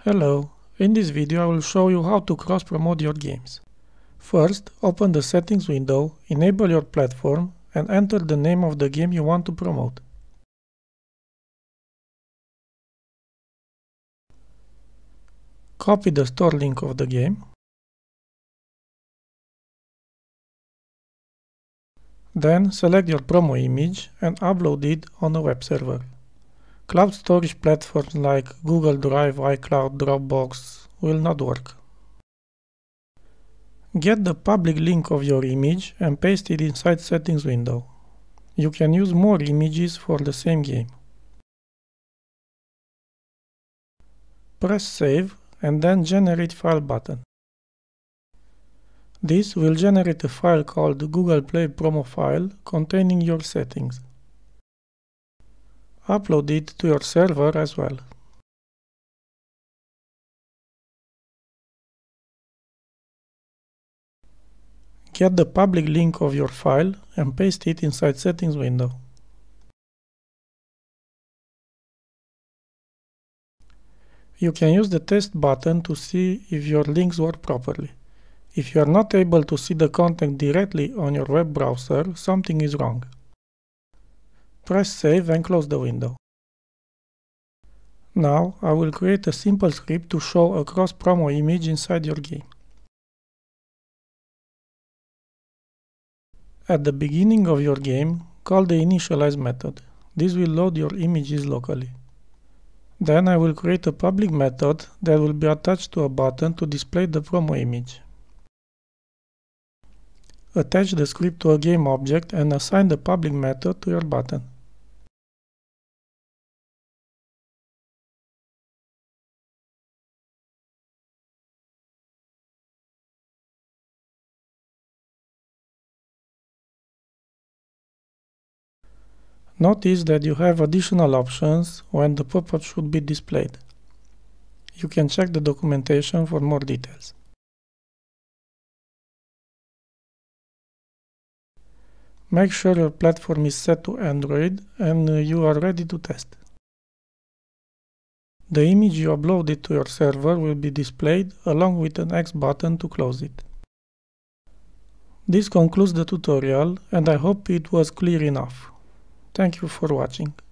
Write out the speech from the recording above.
Hello, in this video I will show you how to cross-promote your games. First, open the settings window, enable your platform and enter the name of the game you want to promote. Copy the store link of the game. Then select your promo image and upload it on a web server. Cloud storage platforms like Google Drive, iCloud, Dropbox will not work. Get the public link of your image and paste it inside settings window. You can use more images for the same game. Press Save and then Generate File button. This will generate a file called Google Play Promo file containing your settings. Upload it to your server as well. Get the public link of your file and paste it inside settings window. You can use the test button to see if your links work properly. If you are not able to see the content directly on your web browser, something is wrong. Press Save and close the window. Now I will create a simple script to show a cross-promo image inside your game. At the beginning of your game, call the initialize method. This will load your images locally. Then I will create a public method that will be attached to a button to display the promo image. Attach the script to a game object and assign the public method to your button. Notice that you have additional options when the pop-up should be displayed. You can check the documentation for more details. Make sure your platform is set to Android and you are ready to test. The image you uploaded to your server will be displayed along with an X button to close it. This concludes the tutorial and I hope it was clear enough. Thank you for watching.